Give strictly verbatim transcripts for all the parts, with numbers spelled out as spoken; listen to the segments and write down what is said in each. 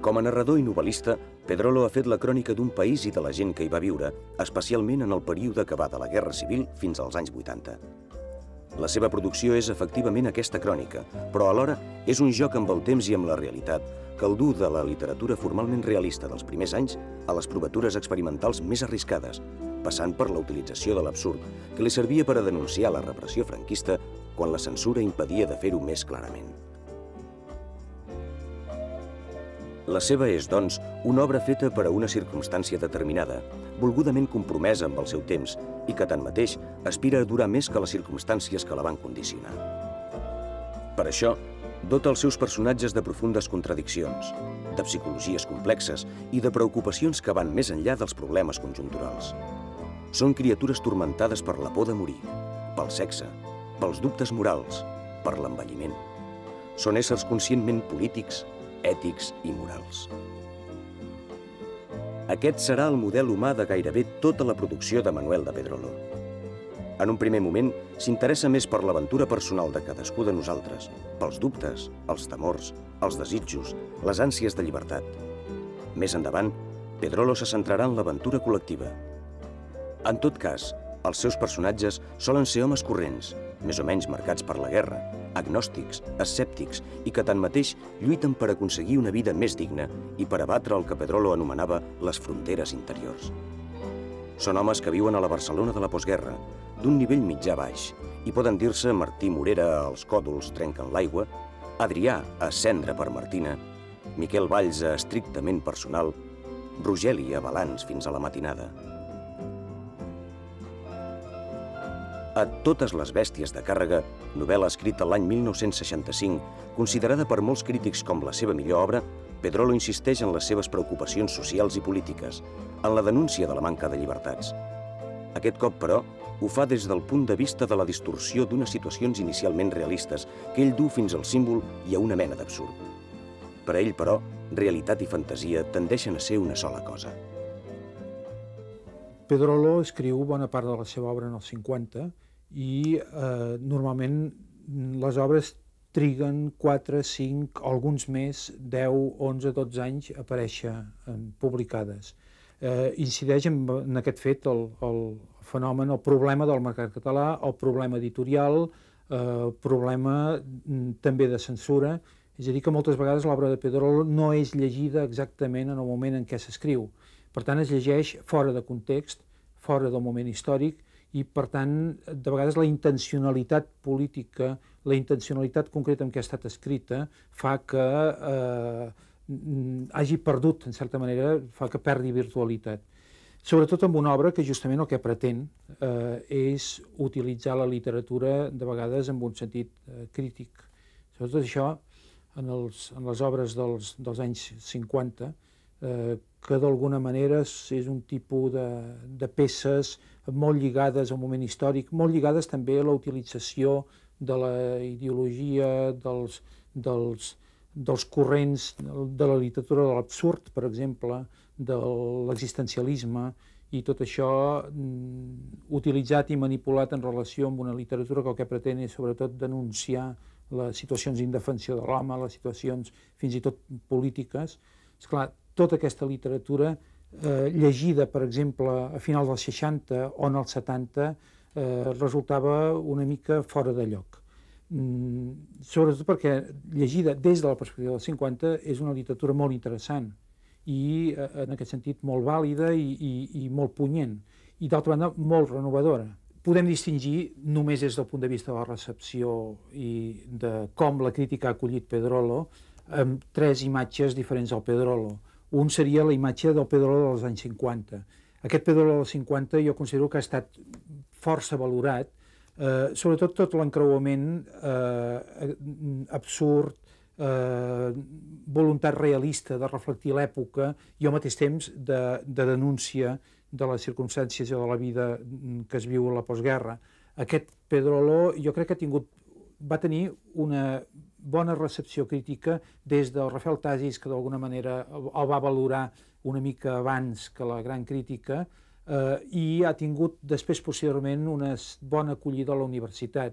Com a narrador i novel·lista, Pedrolo ha fet la crònica d'un país i de la gent que hi va viure, especialment en el període que va de la Guerra Civil fins als anys vuitanta. La seva producció és efectivament aquesta crònica, però alhora és un joc amb el temps i amb la realitat que el du de la literatura formalment realista dels primers anys a les provatures experimentals més arriscades, passant per la utilització de l'absurd, que li servia per a denunciar la repressió franquista quan la censura impedia de fer-ho més clarament. La seva és, doncs, una obra feta per a una circumstància determinada, volgudament compromesa amb el seu temps i que, tanmateix, aspira a durar més que les circumstàncies que la van condicionar. Per això, dota els seus personatges de profundes contradiccions, de psicologies complexes i de preocupacions que van més enllà dels problemes conjunturals. Són criatures turmentades per la por de morir, pel sexe, pels dubtes morals, per l'envelliment. Són éssers conscientment polítics, ètics i morals. Aquest serà el model humà de gairebé tota la producció de Manuel de Pedrolo. En un primer moment, s'interessa més per l'aventura personal de cadascú de nosaltres, pels dubtes, els temors, els desitjos, les ànsies de llibertat. Més endavant, Pedrolo se centrarà en l'aventura col·lectiva. En tot cas, els seus personatges solen ser homes corrents, més o menys marcats per la guerra, agnòstics, escèptics i que tanmateix lluiten per aconseguir una vida més digna i per abatre el que Pedrolo anomenava les fronteres interiors. Són homes que viuen a la Barcelona de la postguerra, d'un nivell mitjà-baix, i poden dir-se Martí Morera a Els còdols trenquen l'aigua, Adrià a Cendra per Martina, Miquel Valls a Estrictament personal, Rogeli a Balanç fins a la matinada. A Totes les bèsties de càrrega, novel·la escrita l'any mil nou-cents seixanta-cinc, considerada per molts crítics com la seva millor obra, Pedrolo insisteix en les seves preocupacions socials i polítiques, en la denúncia de la manca de llibertats. Aquest cop, però, ho fa des del punt de vista de la distorsió d'unes situacions inicialment realistes que ell du fins al símbol i a una mena d'absurd. Per a ell, però, realitat i fantasia tendeixen a ser una sola cosa. Pedrolo escriu bona part de la seva obra en els cinquanta i eh, normalment les obres triguen quatre, cinc, alguns més, deu, onze, dotze anys a aparèixer en, publicades. Eh, incideix en, en aquest fet el, el fenomen, el problema del mercat català, el problema editorial, el eh, problema també de censura, és a dir que moltes vegades l'obra de Pedrolo no és llegida exactament en el moment en què s'escriu. Per tant, es llegeix fora de context, fora del moment històric, i, per tant, de vegades la intencionalitat política, la intencionalitat concreta en què ha estat escrita, fa que eh, hagi perdut, en certa manera, fa que perdi virtualitat. Sobretot amb una obra que justament el que pretén eh, és utilitzar la literatura, de vegades, en un sentit eh, crític. Sobretot això, en, els, en les obres dels, dels anys cinquanta, Eh, que d'alguna manera és un tipus de, de peces molt lligades al moment històric, molt lligades també a la utilització de la ideologia, dels, dels, dels corrents de la literatura de l'absurd, per exemple, de l'existencialisme, i tot això mm, utilitzat i manipulat en relació amb una literatura que el que pretén és sobretot denunciar les situacions d'indefensió de l'home, les situacions fins i tot polítiques. Esclar, tota aquesta literatura eh, llegida, per exemple, a finals dels seixanta o en els setanta, eh, resultava una mica fora de lloc. Mm, sobretot perquè llegida des de la perspectiva dels cinquanta és una literatura molt interessant i, eh, en aquest sentit, molt vàlida i, i, i molt punyent, i d'altra banda molt renovadora. Podem distingir, només des del punt de vista de la recepció i de com la crítica ha acollit Pedrolo, amb tres imatges diferents del Pedrolo. Un seria la imatge del Pedrolo dels anys cinquanta. Aquest Pedrolo dels cinquanta jo considero que ha estat força valorat, eh, sobretot tot l'encreuament eh, absurd, eh, voluntat realista de reflectir l'època i al mateix temps de, de denúncia de les circumstàncies de la vida que es viu a la postguerra. Aquest Pedrolo jo crec que ha tingut, va tenir una bona recepció crítica des del Rafael Tasis, que d'alguna manera el va valorar una mica abans que la gran crítica, eh, i ha tingut després posteriorment una bona acollida a la universitat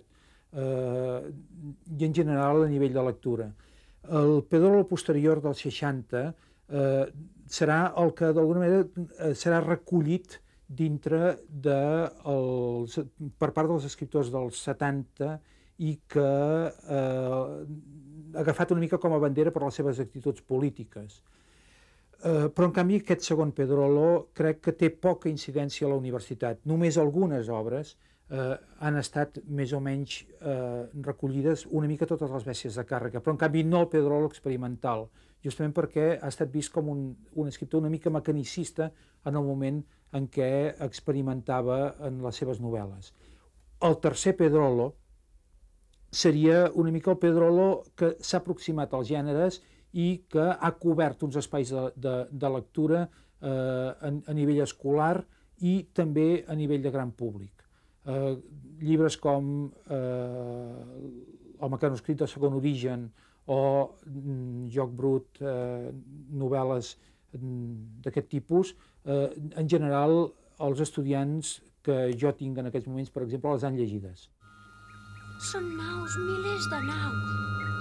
eh, i en general a nivell de lectura. El Pedrolo posterior dels seixanta eh, serà el que d'alguna manera serà recollit dintre de els, per part dels escriptors dels setanta i que eh, ha agafat una mica com a bandera per les seves actituds polítiques. Eh, però, en canvi, aquest segon Pedrolo crec que té poca incidència a la universitat. Només algunes obres eh, han estat més o menys eh, recollides, una mica totes les bèsties de càrrega, però, en canvi, no el Pedrolo experimental, justament perquè ha estat vist com un, un escriptor una mica mecanicista en el moment en què experimentava en les seves novel·les. El tercer Pedrolo seria una mica el Pedrolo que s'ha aproximat als gèneres i que ha cobert uns espais de, de, de lectura eh, a, a nivell escolar i també a nivell de gran públic. Eh, llibres com eh, El mecanoscrit de segon origen o mm, Joc brut, eh, novel·les mm, d'aquest tipus, eh, en general els estudiants que jo tinc en aquests moments, per exemple, les han llegides. Són naus, milers de naus.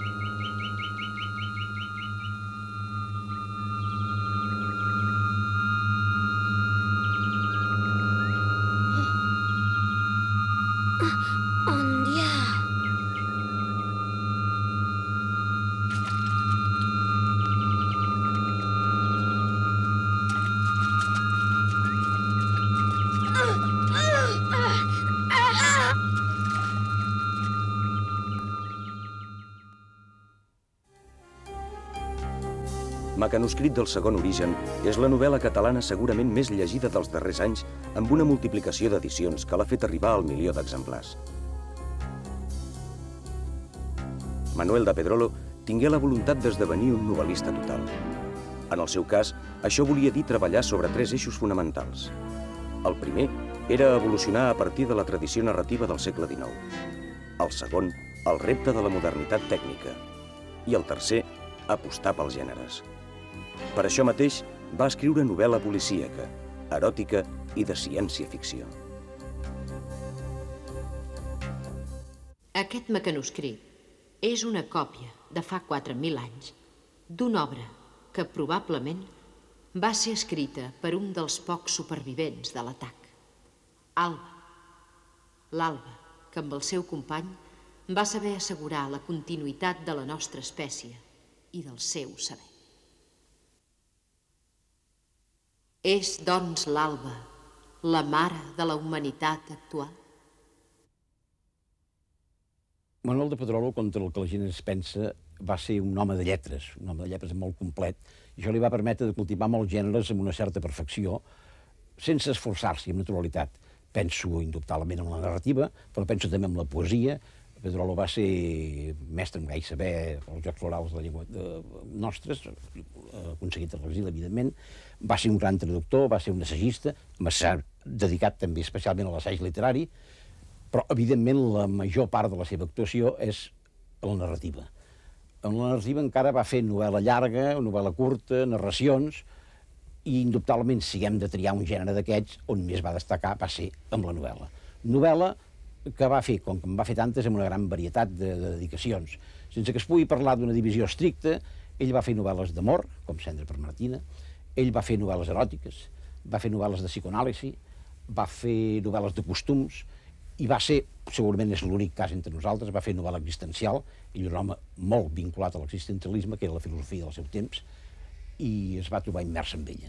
On dia? Mecanoscrit del segon origen és la novel·la catalana segurament més llegida dels darrers anys, amb una multiplicació d'edicions que l'ha fet arribar al milió d'exemplars. Manuel de Pedrolo tingué la voluntat d'esdevenir un novel·lista total. En el seu cas, això volia dir treballar sobre tres eixos fonamentals. El primer era evolucionar a partir de la tradició narrativa del segle dinou. El segon, el repte de la modernitat tècnica. I el tercer, apostar pels gèneres. Per això mateix, va escriure novel·la policíaca, eròtica i de ciència-ficció. Aquest mecanoscrit és una còpia de fa quatre mil anys d'una obra que probablement va ser escrita per un dels pocs supervivents de l'atac, Alba. L'Alba, que amb el seu company va saber assegurar la continuïtat de la nostra espècie i del seu saber. És, doncs, l'Alba, la mare de la humanitat actual? Manuel de Pedrolo, contra el que la gent es pensa, va ser un home de lletres, un home de lletres molt complet, i això li va permetre de cultivar molts gèneres amb una certa perfecció, sense esforçar-s'hi, amb naturalitat. Penso indubtablement en la narrativa, però penso també en la poesia. Pedrolo va ser mestre en gai saber els jocs florals de la llengua nostres, aconseguit a l'exili, evidentment. Va ser un gran traductor, va ser un assagista, s'ha dedicat també especialment a l'assaig literari, però, evidentment, la major part de la seva actuació és a la narrativa. En la narrativa encara va fer novel·la llarga, novel·la curta, narracions, i, indubtablement, si hem de triar un gènere d'aquests, on més va destacar va ser amb la novel·la. Novel·la que va fer, com que en va fer tantes, amb una gran varietat de, de dedicacions. Sense que es pugui parlar d'una divisió estricta, ell va fer novel·les d'amor, com Cendra per Martina, ell va fer novel·les eròtiques, va fer novel·les de psicoanàlisi, va fer novel·les de costums, i va ser, segurament és l'únic cas entre nosaltres, va fer novel·la existencial, ell era un home molt vinculat a l'existencialisme, que era la filosofia del seu temps, i es va trobar immers en ella.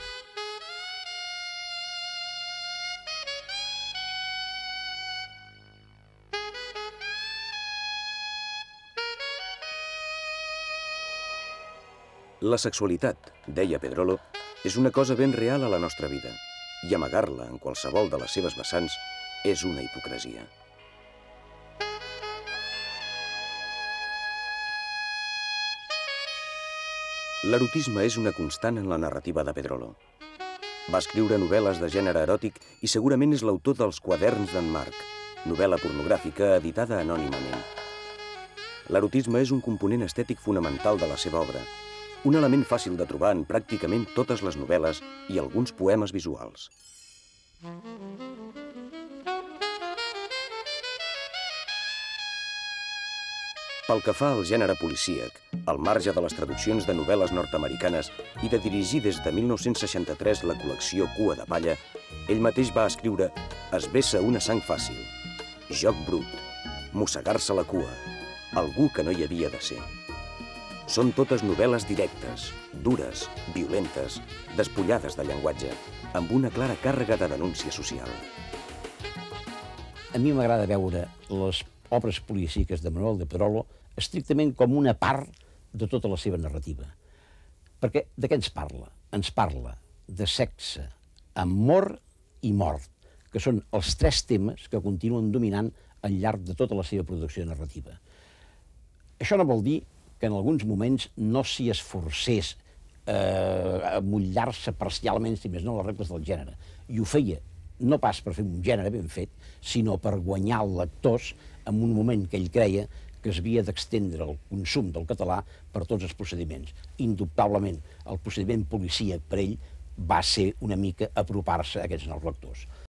La sexualitat, deia Pedrolo, és una cosa ben real a la nostra vida, i amagar-la en qualsevol de les seves vessants és una hipocresia. L'erotisme és una constant en la narrativa de Pedrolo. Va escriure novel·les de gènere eròtic i segurament és l'autor dels Quaderns d'en Marc, novel·la pornogràfica editada anònimament. L'erotisme és un component estètic fonamental de la seva obra, un element fàcil de trobar en pràcticament totes les novel·les i alguns poemes visuals. Pel que fa al gènere policíac, al marge de les traduccions de novel·les nord-americanes i de dirigir des de mil nou-cents seixanta-tres la col·lecció Cua de palla, ell mateix va escriure Es vessa una sang fàcil, Joc brut, Mossegar-se la cua, Algú que no hi havia de ser. Són totes novel·les directes, dures, violentes, despullades de llenguatge, amb una clara càrrega de denúncia social. A mi m'agrada veure les obres policíques de Manuel de Pedrolo estrictament com una part de tota la seva narrativa. Perquè de què ens parla? Ens parla de sexe, amor i mort, que són els tres temes que continuen dominant al llarg de tota la seva producció narrativa. Això no vol dir que en alguns moments no s'hi esforcés eh, a mullar-se parcialment, si més no, les regles del gènere. I ho feia no pas per fer un gènere ben fet, sinó per guanyar els lectors en un moment que ell creia que es havia d'extendre el consum del català per tots els procediments. Indubtablement, el procediment policíac per ell va ser una mica apropar-se a aquests nous lectors.